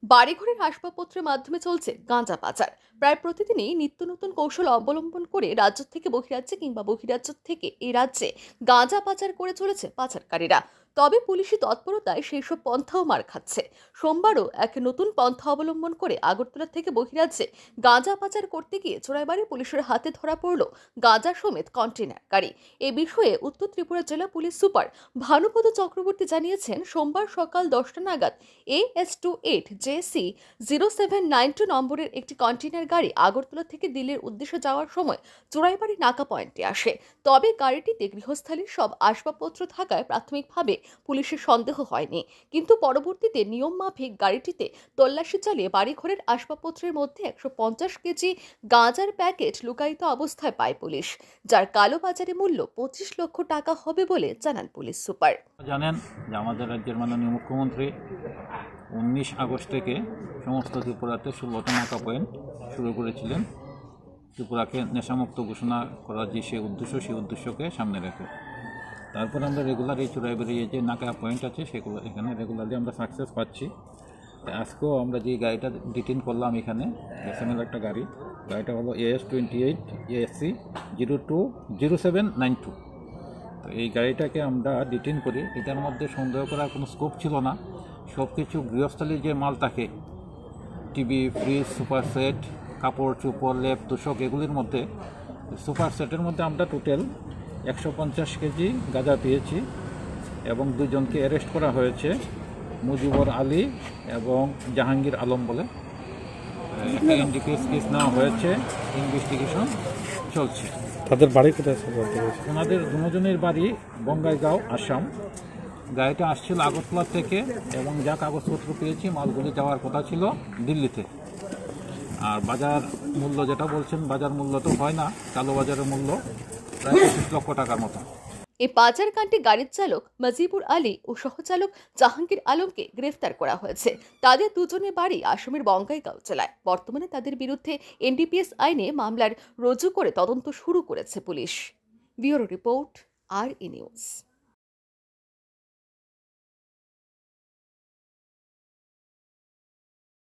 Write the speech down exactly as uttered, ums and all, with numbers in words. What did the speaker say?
বাড়িঘরের আসবাবপত্রের মাধ্যমে চলছে গাঁজা পাচার। প্রায় প্রতিদিনই নিত্য নতুন কৌশল অবলম্বন করে রাজ্য থেকে বহিরাজ্যে কিংবা বহিরাজ্য থেকে এই রাজ্যে গাঁজা পাচার করে চলেছে পাচারকারীরা। তবে পুলিশি তৎপরতায় সেই সব পন্থাও মার খাচ্ছে। সোমবারও এক নতুন পন্থা অবলম্বন করে আগরতলা থেকে বহিরাজ্যে গাঁজা পাচার করতে গিয়ে চোরাইবাড়ি পুলিশের হাতে ধরা পড়ল গাঁজা সমেত কন্টেনার গাড়ি। এ বিষয়ে উত্তর ত্রিপুরা জেলা পুলিশ সুপার ভানুপদ চক্রবর্তী জানিয়েছেন, সোমবার সকাল দশটা নাগাদ A S two eight J C zero seven nine two নম্বরের একটি কন্টেনার গাড়ি আগরতলা থেকে দিল্লির উদ্দেশ্যে যাওয়ার সময় চোরাইবাড়ি নাকা পয়েন্টে আসে। তবে গাড়িটিতে গৃহস্থালীর সব আসবাবপত্র থাকায় প্রাথমিকভাবে পুলিশের সন্দেহ হয়নি, কিন্তু পরবর্তীতে নিয়ম মাফিক গাড়িটিতে তল্লাশি চালিয়ে বাড়িঘরের আসবাবপত্রের মধ্যে একশো পঞ্চাশ কেজি গাঁজার প্যাকেট লুকায়িত অবস্থায় পায় পুলিশ, যার কালোবাজারে মূল্য পঁচিশ লক্ষ টাকা হবে বলে জানান পুলিশ সুপার। জানেন যে আমাদের রাজ্যের মাননীয় মুখ্যমন্ত্রী উনিশ আগস্ট থেকে সমস্ত ত্রিপুরাতে ষোলোটা নাকা পয়েন্ট শুরু করেছিলেন, ত্রিপুরাকে নেশামুক্ত ঘোষণা করার যে সেই উদ্দেশ্য সেই উদ্দেশ্যকে সামনে রেখে। তারপর আমরা রেগুলার এই চোরাইবাড়ি যে নাকা পয়েন্ট আছে সেগুলো এখানে রেগুলারলি আমরা সাকসেস পাচ্ছি। আজকেও আমরা যে গাড়িটা ডিটেন করলাম এখানে, এসএমএল একটা গাড়ি, গাড়িটা হলো A S twenty eight A S C zero two zero seven nine two. তো এই গাড়িটাকে আমরা ডিটেন করি। এটার মধ্যে সন্দেহ করার কোনো স্কোপ ছিল না। সব কিছু গৃহস্থলীর যে মাল থাকে, টিভি, ফ্রিজ, সুপার সেট, কাপড় চোপড়, লেপ তোষক, এগুলির মধ্যে সুপার সেটের মধ্যে আমরা টোটাল একশো পঞ্চাশ কেজি গাঁজা পেয়েছি এবং দুজনকে অ্যারেস্ট করা হয়েছে, মুজিবর আলী এবং জাহাঙ্গীর আলম বলে। একটা এনডিপিএস কেস নেওয়া হয়েছে, ইনভেস্টিগেশন চলছে। তাদের বাড়ি কোথায়? ওনাদের দুজনের বাড়ি বঙ্গাইগাঁও, আসাম। গাড়িটা আসছিল আগরতলা থেকে এবং যা কাগজপত্র পেয়েছি মালগুলি যাওয়ার কথা ছিল দিল্লিতে। আর বাজার মূল্য যেটা বলছেন, বাজার মূল্য তো হয় না, কালো বাজারের মূল্য প্রায় পঁচিশ লক্ষ টাকার মতো। এই পাচারকাণ্ডে গাড়ির চালক মজিবুর আলী ও সহচালক জাহাঙ্গীর আলমকে গ্রেফতার করা হয়েছে। তাদের দুজনের বাড়ি আসামের বঙ্গাইগাঁও জেলায়। বর্তমানে তাদের বিরুদ্ধে এন ডি পি এস আইনে মামলার রুজু করে তদন্ত শুরু করেছে পুলিশ। ব্যুরো রিপোর্ট, আর ই নিউজ।